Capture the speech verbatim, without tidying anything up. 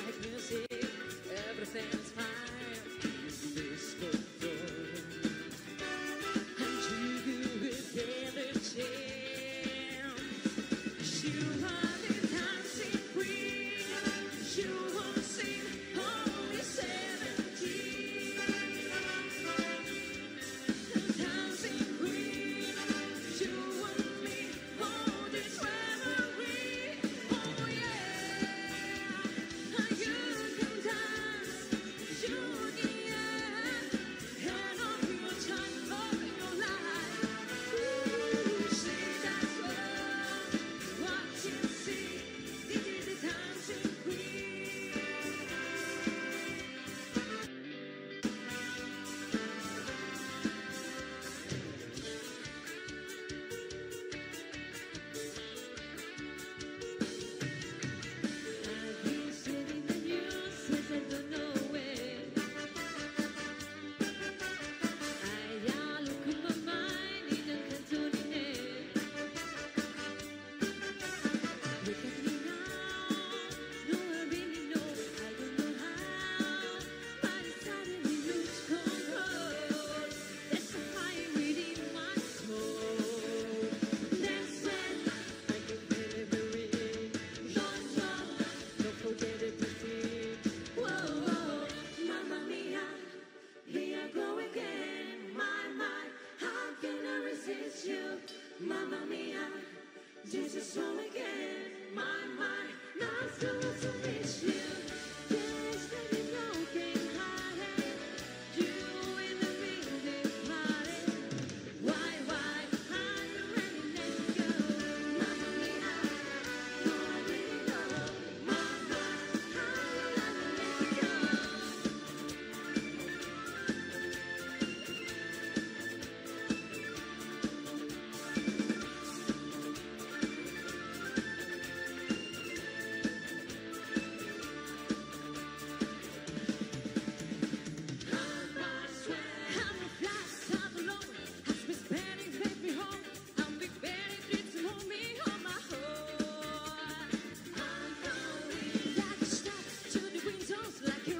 like music, everything is fine. This good and you will get a chance. You are the dancing queen. You won't sing only seventeen. Dancing queen, you want me all this memory. Oh yeah, you can dance, you can hand on your time of your life. Ooh, see that's what you see. This is the dancing queen. I've been sitting in the news since I don't know where. I look in my mind in a canzone. Look at me now, no I really know. I don't know how, but it suddenly lose control. There's a fire within my soul. That's when I can feel it burning. Don't drop, don't forget it to see. Whoa, whoa, mamma mia, here I go again. My mind, how can I resist you? Mamma mia, this is so again. My mind, not still wants to miss you. Yes, baby, broken hearted. You in the music party. Why, why, how you ready let me go? Mamma mia, no, I really know. My mind, how you let me let me go? I swear I'm a fly top alone. Has been spending baby home. I'm big Betty Fritz and hold me on my heart. I'm going like a star to the windows like a